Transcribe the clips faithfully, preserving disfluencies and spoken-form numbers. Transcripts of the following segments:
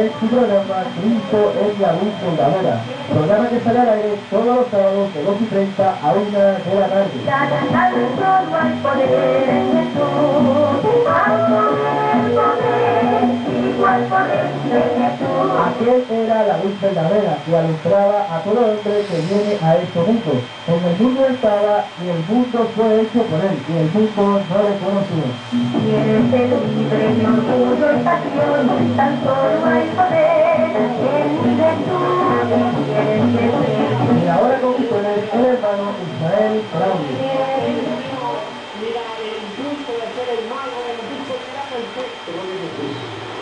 es su programa Cristo es la luz fundadora. Programa que sale al aire todos los sábados de dos y treinta a una de la tarde. Aquel era la luz verdadera que alumbraba a todo hombre que viene a este mundo. En el mundo estaba y el mundo fue hecho por él y el mundo no le conoció. Y ahora con ustedes el hermano Israel Claudio. Mira, el gusto de ser hermano, el gusto será perfecto, gloria a Jesús.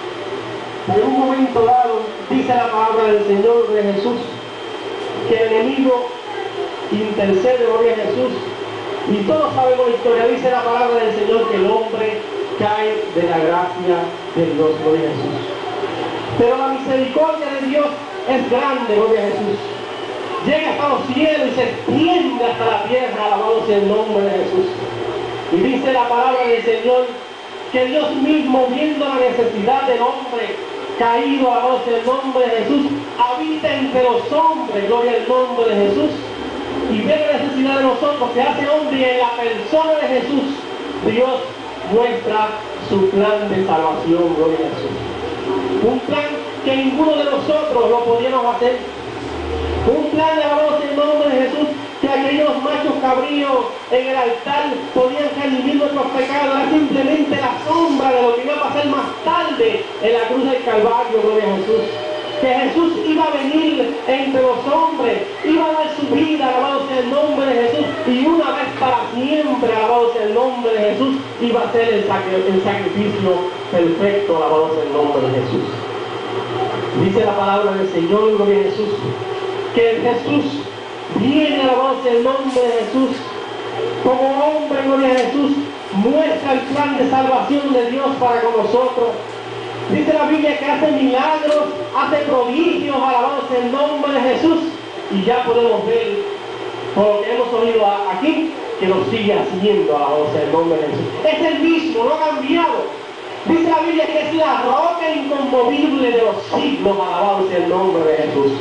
En un momento dado, dice la palabra del Señor de Jesús, que el enemigo intercede, gloria a Jesús, y todos sabemos la historia, dice la palabra del Señor que el hombre cae de la gracia de Dios, gloria a Jesús. Pero la misericordia de Dios es grande, gloria a Jesús. Llega hasta los cielos y se extiende hasta la tierra, alabado sea el nombre de Jesús. Y dice la palabra del Señor que Dios mismo, viendo la necesidad del hombre caído, alabado sea el nombre de Jesús, habita entre los hombres, gloria al nombre de Jesús, y ve la necesidad de nosotros, se hace hombre, y en la persona de Jesús, Dios muestra su plan de salvación, gloria a Jesús. Un plan que ninguno de nosotros lo podíamos hacer. Un plan, alabado sea el nombre de Jesús, que aquellos machos cabríos en el altar podían redimir nuestros pecados. Era simplemente la sombra de lo que iba a pasar más tarde en la cruz del Calvario, gloria a Jesús. Que Jesús iba a venir entre los hombres, iba a dar su vida, alabado sea el nombre de Jesús, y una vez para siempre, alabado sea el nombre de Jesús, iba a ser el, sacri el sacrificio perfecto, alabado sea el nombre de Jesús. Dice la palabra del Señor, gloria a Jesús, que Jesús viene, alabado sea el nombre de Jesús, como hombre, gloria a Jesús, muestra el plan de salvación de Dios para con nosotros. Dice la Biblia que hace milagros, hace prodigios, alabado sea el nombre de Jesús, y ya podemos ver, por lo que hemos oído aquí, que lo sigue haciendo, alabado sea el nombre de Jesús. Es el mismo, no ha cambiado. Dice la Biblia que es la roca inconmovible de los siglos, alabado sea el nombre de Jesús.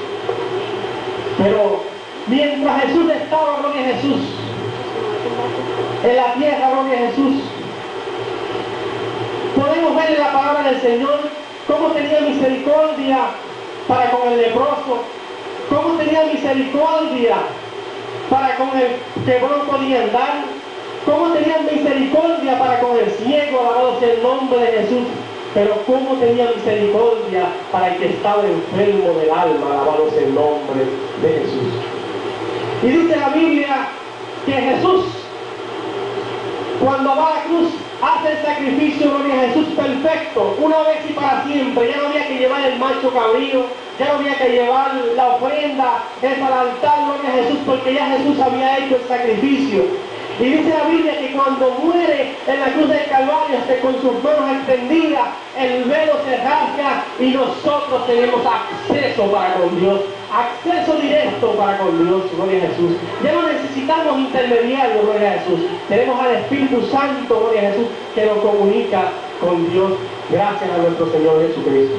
Pero mientras Jesús estaba, gloria a Jesús, en la tierra, gloria a Jesús, podemos ver en la palabra del Señor cómo tenía misericordia para con el leproso, cómo tenía misericordia para con el que no podía andar, cómo tenía misericordia para con el ciego, alabado sea el nombre de Jesús, pero cómo tenía misericordia para el que estaba enfermo del alma, alabado sea el nombre de Jesús. Y dice la Biblia que Jesús, cuando va a la cruz, hace el sacrificio, gloria a Jesús, perfecto, una vez y para siempre. Ya no había que llevar el macho cabrío, ya no había que llevar la ofrenda, el para el altar, gloria a Jesús, porque ya Jesús había hecho el sacrificio. Y dice la Biblia que cuando muere en la cruz del Calvario, este, con sus manos extendidas, el velo se rasga y nosotros tenemos acceso para con Dios, acceso directo para con Dios, gloria a Jesús. Ya no necesitamos intermediarios, gloria a Jesús. Tenemos al Espíritu Santo, gloria a Jesús, que nos comunica con Dios, gracias a nuestro Señor Jesucristo.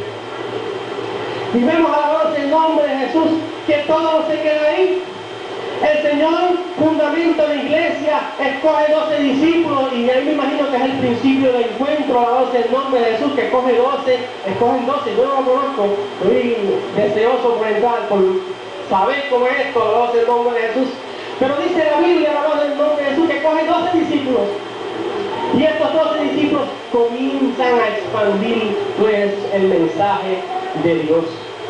Y vemos, alabado sea el nombre de Jesús, que todo no se queda ahí. El Señor fundamenta la iglesia, escoge doce discípulos, y ahí me imagino que es el principio del encuentro, alabado sea el nombre de Jesús, que escoge doce, escogen doce, yo no lo conozco, estoy deseoso por entrar, por saber cómo es esto, alabado sea el nombre de Jesús. Pero dice la Biblia, alabado sea el nombre de Jesús, que escoge doce discípulos, y estos doce discípulos comienzan a expandir pues el mensaje de Dios.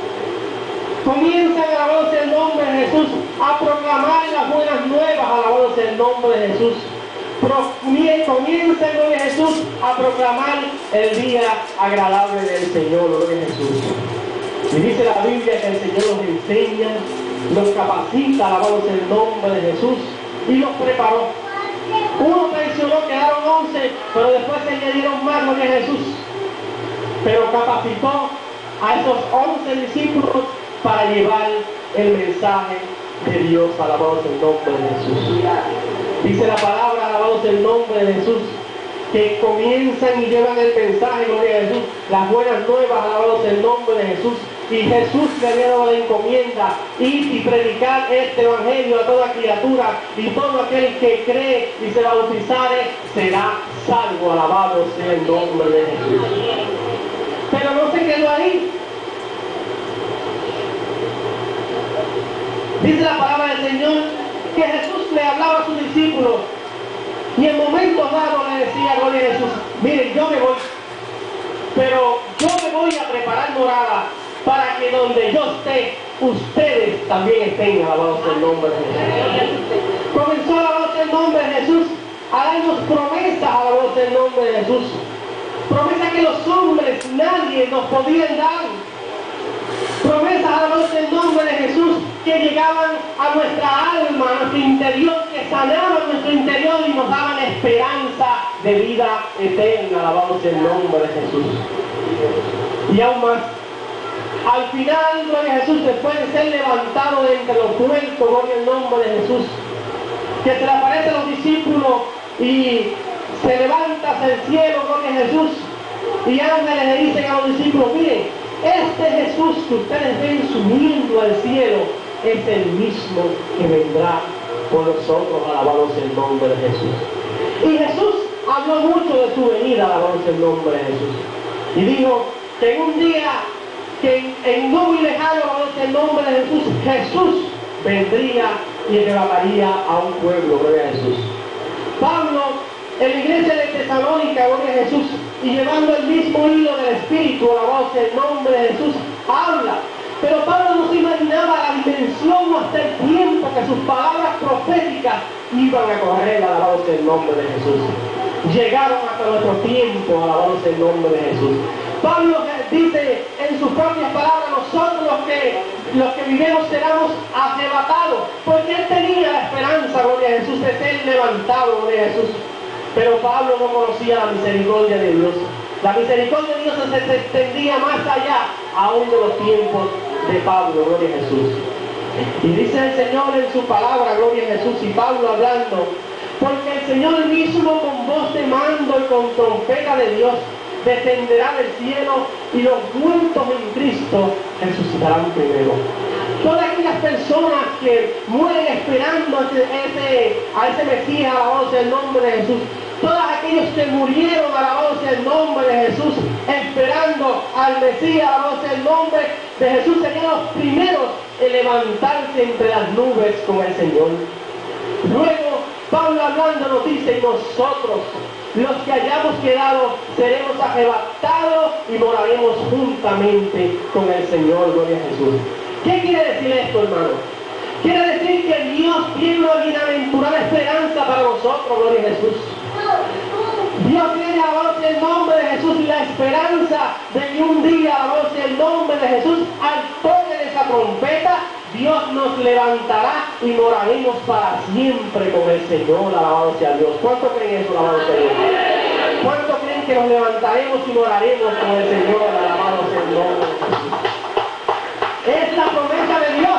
Comienzan, alabado sea el nombre de Jesús, a proclamar las buenas nuevas, alabado sea el nombre de Jesús. Pro, comienzan, gloria a Jesús, a proclamar el día agradable del Señor, gloria a Jesús. Y dice la Biblia que el Señor los enseña, los capacita, alabado sea el nombre de Jesús, y los preparó. Uno traicionó, quedaron once, pero después se añadieron más, gloria a Jesús. Pero capacitó a esos once discípulos para llevar el mensaje de Dios, alabado sea el nombre de Jesús. Dice la palabra, alabado sea el nombre de Jesús, que comienzan y llevan el mensaje, gloria a Jesús, las buenas nuevas, alabados el nombre de Jesús. Y Jesús le había dado la encomienda, ir y predicar este evangelio a toda criatura, y todo aquel que cree y se bautizare será salvo, alabado sea el nombre de Jesús. Pero no se quedó ahí. Dice la palabra del Señor que Jesús le hablaba a sus discípulos y en momentos dados le decía, gloria a Jesús, miren, yo me voy, pero yo me voy a preparar morada para que donde yo esté, ustedes también estén, alabados el nombre de Jesús. Comenzó a alabar el nombre de Jesús, a darnos promesas, alabados el nombre de Jesús. Promesas que los hombres, nadie nos podían dar. Promesas, alabados el nombre de Jesús, que llegaban a nuestra alma, a nuestro interior, que sanaban nuestro interior y nos daban esperanza de vida eterna, alabados el nombre de Jesús. Y aún más, al final, gloria a Jesús, después de ser levantado de entre los muertos, gloria al nombre de Jesús, que se le aparece a los discípulos y se levanta hacia el cielo, gloria a Jesús, y ángeles le dicen a los discípulos, miren, este Jesús que ustedes ven subiendo al cielo es el mismo que vendrá por nosotros, alabados el nombre de Jesús. Y Jesús habló mucho de su venida, alabados el nombre de Jesús, y dijo que en un día que en, en no muy lejano, alabados el nombre de Jesús, Jesús vendría y arrebataría a un pueblo, gloria a Jesús. Pablo, en la iglesia de Tesalónica, gloria a Jesús, y llevando el mismo hilo del Espíritu, alabados el nombre de Jesús, habla. Pero Pablo no se imaginaba la dimensión hasta el tiempo que sus palabras proféticas iban a correr, alabados el nombre de Jesús. Llegaron hasta nuestro tiempo, alabados el nombre de Jesús. Pablo dice en sus propias palabras, nosotros los que, los que vivimos seremos arrebatados, porque él tenía la esperanza, gloria a Jesús, de ser levantado, gloria a Jesús. Pero Pablo no conocía la misericordia de Dios. La misericordia de Dios se extendía más allá, aún de los tiempos de Pablo, gloria a Jesús. Y dice el Señor en su palabra, gloria a Jesús, y Pablo hablando, porque el Señor mismo con voz de mando y con trompeta de Dios descenderá del cielo y los muertos en Cristo resucitarán primero. Todas aquellas personas que mueren esperando a ese, a ese Mesías, alabados el nombre de Jesús, todos aquellos que murieron, alabados el nombre de Jesús, esperando al Mesías, alabados el nombre de Jesús, serían los primeros en levantarse entre las nubes con el Señor. Luego, Pablo hablando nos dice, y nosotros, los que hayamos quedado, seremos arrebatados y moraremos juntamente con el Señor, gloria a Jesús. ¿Qué quiere decir esto, hermano? Quiere decir que Dios tiene una bienaventurada esperanza para nosotros, gloria a Jesús. Dios tiene, alabado sea el nombre de Jesús, y la esperanza de que un día, alabado sea el nombre de Jesús, al toque de esa trompeta, Dios nos levantará y moraremos para siempre con el Señor, alabado sea Dios. ¿Cuánto creen eso, alabado sea Dios? ¿Cuánto creen que nos levantaremos y moraremos con el Señor, alabado sea el nombre de Jesús? Es la promesa de Dios.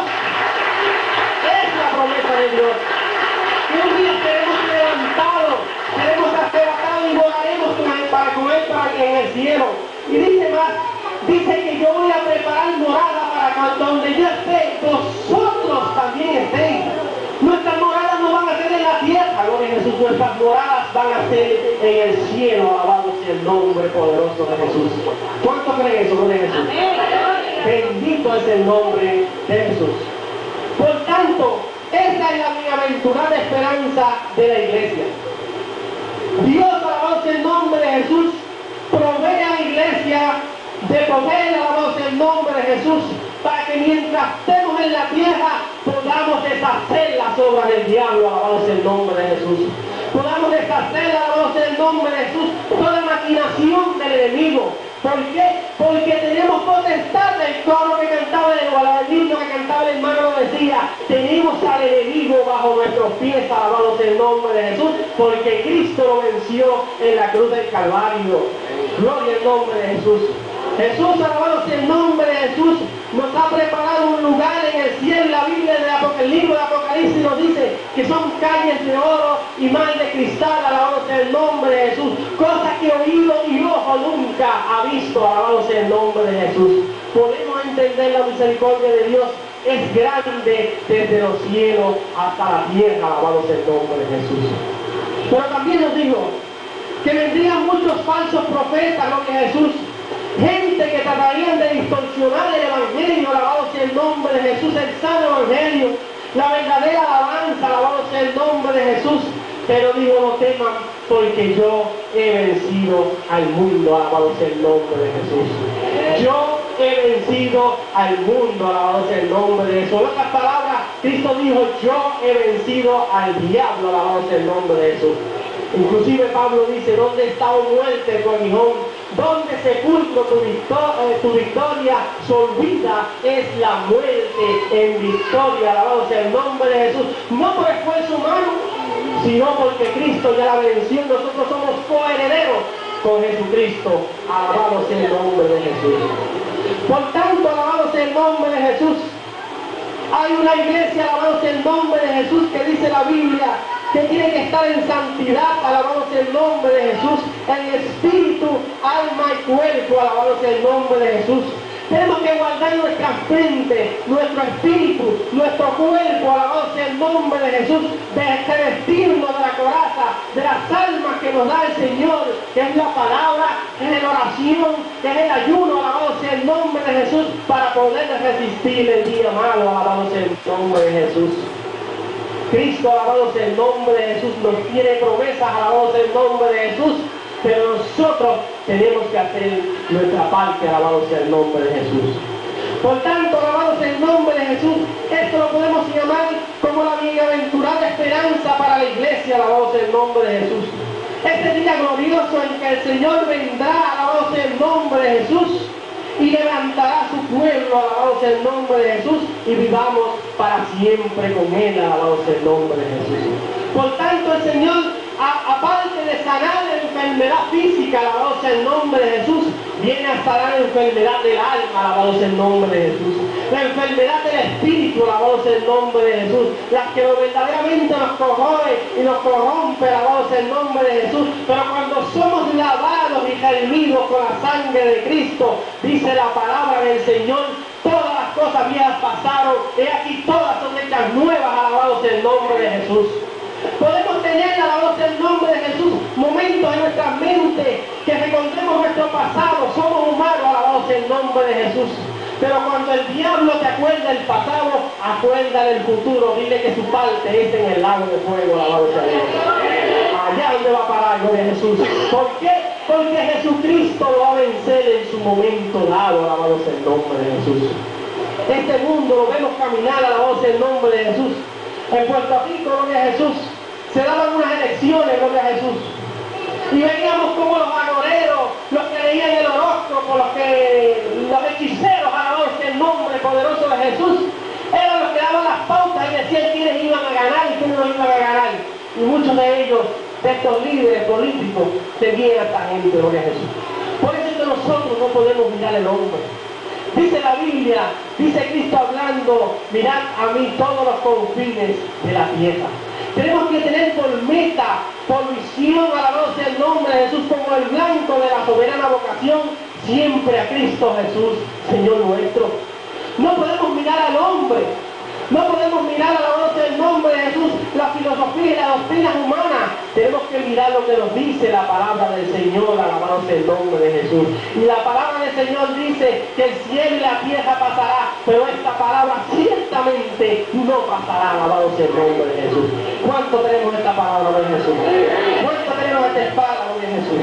Es la promesa de Dios. Que un día seremos levantados, seremos arrebatados y volaremos con él para comer para que en el cielo. Y dice más, dice que yo voy a preparar morada para que donde yo esté, vosotros también estéis. Nuestras moradas no van a ser en la tierra, gloria a Jesús, nuestras moradas van a ser en el cielo, alabado sea el nombre poderoso de Jesús. ¿Cuánto creen eso, gloria a Jesús? Bendito es el nombre de Jesús. Por tanto, esa es la bienaventurada esperanza de la iglesia. Dios, alabado sea el nombre de Jesús, provee a la iglesia de poder, alabado sea el nombre de Jesús, para que mientras estemos en la tierra podamos deshacer las obras del diablo, alabado sea el nombre de Jesús. Podamos deshacer, alabado sea el nombre de Jesús, toda maquinación del enemigo. ¿Por qué? Porque tenemos potestad. El coro que cantaba, el himno que cantaba el hermano lo decía, tenemos al enemigo bajo nuestros pies, alabado sea el nombre de Jesús, porque Cristo lo venció en la cruz del Calvario. Gloria al nombre de Jesús. Jesús, alabado sea el nombre de Jesús, nos ha preparado un lugar en el cielo. La Biblia del libro de Apocalipsis nos dice que que son calles de oro y mar de cristal, alabado sea el nombre de Jesús. Cosa que oído y ojo nunca ha visto, alabado sea el nombre de Jesús. Podemos entender la misericordia de Dios. Es grande desde los cielos hasta la tierra, alabado sea el nombre de Jesús. Pero también nos dijo que vendrían muchos falsos profetas, gloria a Jesús. Gente que tratarían de distorsionar el evangelio, alabado sea el nombre de Jesús, el sano evangelio, la verdadera alabanza, alabado sea el nombre de Jesús. Pero dijo, no teman, porque yo he vencido al mundo, alabado sea el nombre de Jesús. Yo he vencido al mundo, alabado sea el nombre de Jesús. En otras palabras, Cristo dijo, yo he vencido al diablo, alabado sea el nombre de Jesús. Inclusive Pablo dice, ¿dónde está, oh muerte, tu aguijón? ¿Dónde sepulcro tu, victor eh, tu victoria? Su vida es la muerte en victoria, alabado sea el nombre de Jesús. No por esfuerzo humano, sino porque Cristo ya la venció. Nosotros somos coherederos con Jesucristo, alabado sea el nombre de Jesús. Por tanto, alabado sea el nombre de Jesús. Hay una iglesia, alabado sea el nombre de Jesús, que dice la Biblia que tiene que estar en santidad, alabado sea el nombre de Jesús, en espíritu, alma y cuerpo, alabado sea el nombre de Jesús. Tenemos que guardar nuestra frente, nuestro espíritu, nuestro cuerpo, alabado sea el nombre de Jesús, de vestirnos de la coraza, de las almas que nos da el Señor, que es la palabra, que es la oración, que es el ayuno, alabado sea el nombre de Jesús, para poder resistir el día malo, alabado sea el nombre de Jesús. Cristo, alabado sea el nombre de Jesús, nos tiene promesas, alabado sea el nombre de Jesús, pero nosotros tenemos que hacer nuestra parte, alabado sea el nombre de Jesús. Por tanto, alabado sea el nombre de Jesús, esto lo podemos llamar como la bienaventurada esperanza para la iglesia, alabado sea el nombre de Jesús. Este día glorioso en que el Señor vendrá, alabado sea el nombre de Jesús, y levantará su pueblo, alabado sea el nombre de Jesús, y vivamos para siempre con Él, alabado sea el nombre de Jesús. Por tanto, el Señor, a, aparte de sanar la enfermedad física, alabado sea el nombre de Jesús, viene a sanar la enfermedad del alma, alabado sea el nombre de Jesús. La enfermedad del espíritu, alabado sea el nombre de Jesús. La que verdaderamente nos corroe y nos corrompe, alabado sea el nombre de Jesús. Pero cuando somos lavados y redimidos con la sangre de Cristo, dice la palabra del Señor, todas las cosas viejas pasaron, y aquí todas son hechas nuevas, alabado sea el nombre de Jesús. Podemos tener, alabado sea el nombre de Jesús, momentos en nuestra mente que recordemos nuestro pasado. Somos humanos, alabado sea el nombre de Jesús. Pero cuando el diablo te acuerda del pasado, acuerda del futuro. Dile que su parte es en el lago de fuego, alabado sea Dios. Allá donde va a parar, gloria a Jesús. ¿Por qué? Porque Jesucristo lo va a vencer en su momento dado, alabado sea el nombre de Jesús. Este mundo lo vemos caminar, alabado sea el nombre de Jesús. En Puerto Rico, gloria a Jesús, se daban unas elecciones, gloria a Jesús. Y veíamos como los agoreros, los que leían el horóscopo, los que, los hechiceros, alabado sea el nombre poderoso de Jesús, eran los que daban las pautas y decían quiénes iban a ganar y quiénes no iban a ganar. Y muchos de ellos, de estos líderes políticos, seguían a esta gente, gloria a Jesús. Por eso es que nosotros no podemos mirar el hombre. Dice la Biblia, dice Cristo hablando, mirad a mí todos los confines de la tierra. Tenemos que tener por meta, por visión, alabado sea el nombre de Jesús, como el blanco de la soberana vocación, siempre a Cristo Jesús, Señor nuestro. No podemos mirar al hombre, no podemos mirar, alabado sea el nombre de Jesús, la filosofía y la doctrina humana. Tenemos que mirar lo que nos dice la palabra del Señor, alabado sea el nombre de Jesús. Y la palabra del Señor dice que el cielo y la tierra pasará, pero esta palabra ciertamente no pasará, alabado sea el nombre de Jesús. ¿Cuánto tenemos esta palabra de Jesús? ¿Cuánto tenemos esta espada de Jesús?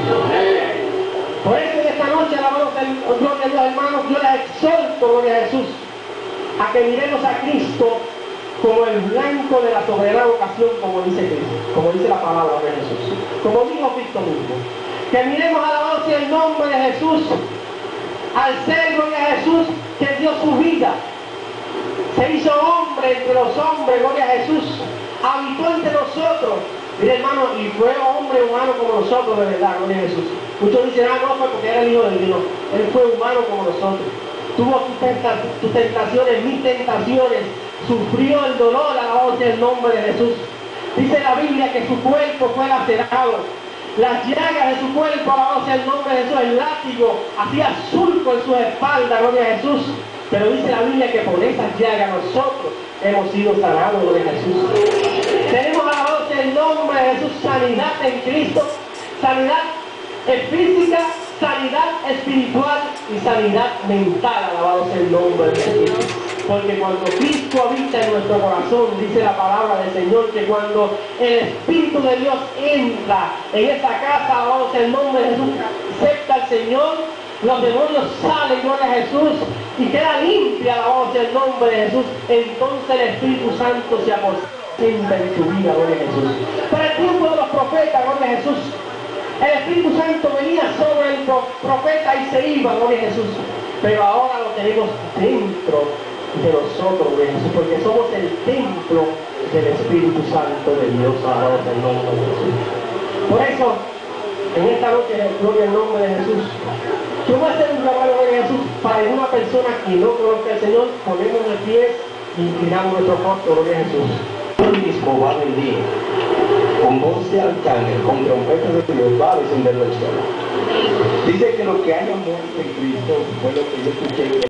Por eso en esta noche, alabado sea el gloria a Dios, hermanos, yo les exhorto, gloria a Jesús, a que miremos a Cristo como el blanco de la soberana vocación, como dice Cristo, como dice la palabra de Jesús, como dijo Cristo mismo. Que miremos, alabado sea el nombre de Jesús, al ser, gloria a Jesús, que dio su vida, se hizo hombre entre los hombres, gloria a Jesús, habitó entre nosotros. Mire, hermano, y fue hombre humano como nosotros, de verdad, gloria a Jesús. Muchos dicen, ah, no, fue porque era el Hijo de Dios. Él fue humano como nosotros. Tuvo tus tenta tentaciones, mis tentaciones, sufrió el dolor, alabado sea el nombre de Jesús. Dice la Biblia que su cuerpo fue lacerado. Las llagas de su cuerpo, alabado sea el nombre de Jesús, el látigo hacía surco en su espalda, gloria a Jesús. Pero dice la Biblia que por esas llagas nosotros hemos sido sanados, gloria a Jesús. Tenemos, alabado sea el nombre de Jesús, sanidad en Cristo, sanidad física, sanidad espiritual y sanidad mental, alabado sea el nombre de Jesús. Porque cuando Cristo habita en nuestro corazón, dice la palabra del Señor, que cuando el Espíritu de Dios entra en esa casa, alabado sea el nombre de Jesús, acepta al Señor, los demonios salen, gloria a Jesús, y queda limpia, alabado sea el nombre de Jesús. Entonces el Espíritu Santo se aposenta en tu vida, gloria a Jesús. Para el tiempo de los profetas, gloria a Jesús, el Espíritu Santo venía sobre el profeta y se iba, gloria a Jesús. Pero ahora lo tenemos dentro de nosotros, gloria a Jesús, porque somos el templo del Espíritu Santo de Dios, alabado sea el nombre de Jesús. Por eso, en esta noche, gloria al nombre de Jesús, yo voy a hacer un llamado, gloria a Jesús, para alguna persona que no conozca al Señor, ponemos de pies y inclinamos nuestro rostro, gloria a Jesús. Hoy mismo va a venir con voz de arcángel, con trompetas de Dios, va a descender del cielo. Dice que lo que haya muerto en Cristo fue lo que yo escuché.